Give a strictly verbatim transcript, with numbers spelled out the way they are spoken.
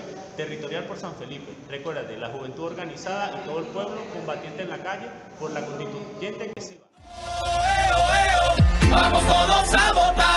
territorial por San Felipe. Recuérdate, la juventud organizada y todo el pueblo combatiente en la calle por la constituyente que se va. Vamos todos a votar.